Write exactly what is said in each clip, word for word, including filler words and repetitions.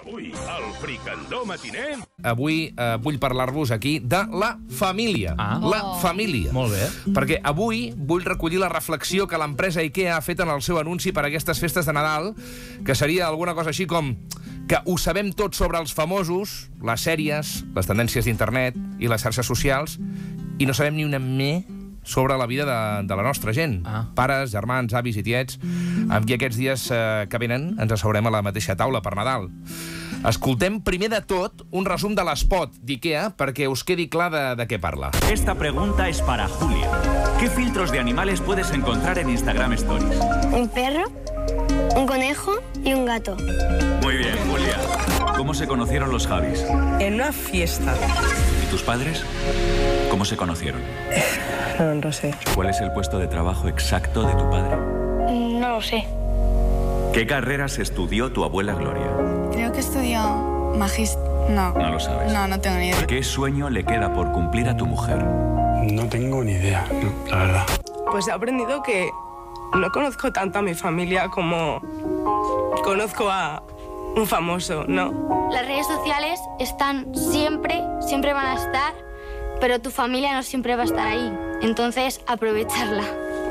Avui, al Fricandó Matiner... Avui eh, vull parlar-vos aquí de la família. Ah. La Oh. família. Molt bé. Perquè avui vull recollir la reflexió que l'empresa IKEA ha fet en el seu anunci per a aquestes festes de Nadal, que seria alguna cosa així com que ho sabem tot sobre els famosos, les sèries, les tendències d'internet i les xarxes socials, i no sabem ni una me sobre la vida de, de la nostra gent. Ah. Pares, germans, avis i tiets, amb qui aquests dies eh, que venen ens asseurem a la mateixa taula per Nadal. Escoltem primer de tot un resum de l'espot d'IKEA perquè us quedi clar de, de què parla. Esta pregunta es para Julia. ¿Qué filtros de animales puedes encontrar en Instagram Stories? Un perro, un conejo y un gato. Muy bien, Julia. ¿Cómo se conocieron los Javis? En una fiesta. ¿Y tus padres? ¿Cómo se conocieron? No, no sé. ¿Cuál es el puesto de trabajo exacto de tu padre? No lo sé. ¿Qué carreras estudió tu abuela Gloria? Creo que estudió magist... No. No lo sabes. No, no tengo ni idea. ¿Qué sueño le queda por cumplir a tu mujer? No tengo ni idea, no, la verdad. Pues he aprendido que no conozco tanto a mi familia como conozco a un famoso, ¿no? Las redes sociales están siempre, siempre van a estar, pero tu familia no siempre va a estar ahí. Entonces, aprovecharla.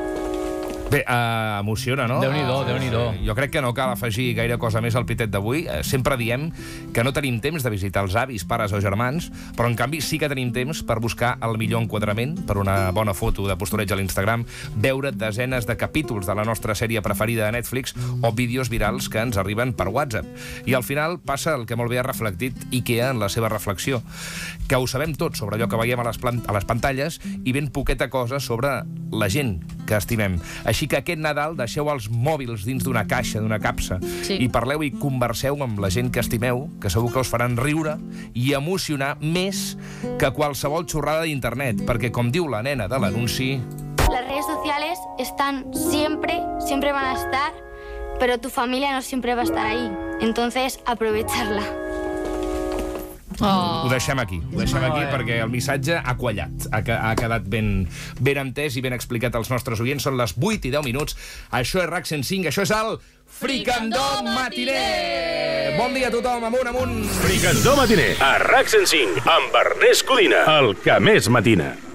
Bé, uh, emociona, no? Déu-n'hi-do, Déu-n'hi-do. Uh, jo crec que no cal afegir gaire cosa més al pitet d'avui. Uh, sempre diem que no tenim temps de visitar els avis, pares o germans, però en canvi sí que tenim temps per buscar el millor enquadrament, per una bona foto de postureig a l'Instagram, veure desenes de capítols de la nostra sèrie preferida de Netflix o vídeos virals que ens arriben per WhatsApp. I al final passa el que molt bé ha reflectit IKEA en la seva reflexió, que ho sabem tot sobre allò que veiem a les, a les pantalles i ben poqueta cosa sobre la gent que estimem. Així que aquest Nadal deixeu els mòbils dins d'una caixa, d'una capsa, Sí. i parleu i converseu amb la gent que estimeu, que segur que us faran riure i emocionar més que qualsevol xorrada d'internet, perquè, com diu la nena de l'anunci... Las redes sociales están siempre, siempre van a estar, pero tu familia no siempre va a estar ahí. Entonces, aprovecharla. Oh. Ho deixem aquí, ho deixem aquí oh, perquè el missatge ha quallat, ha, ha quedat ben, ben entès i ben explicat als nostres oients. Són les vuit i deu minuts. Això és RAC cent cinc, això és el Fricandó Matiner! Bon dia a tothom, amunt, amunt! Fricandó Matiner, a RAC cent cinc, amb Ernest Codina, el que més matina.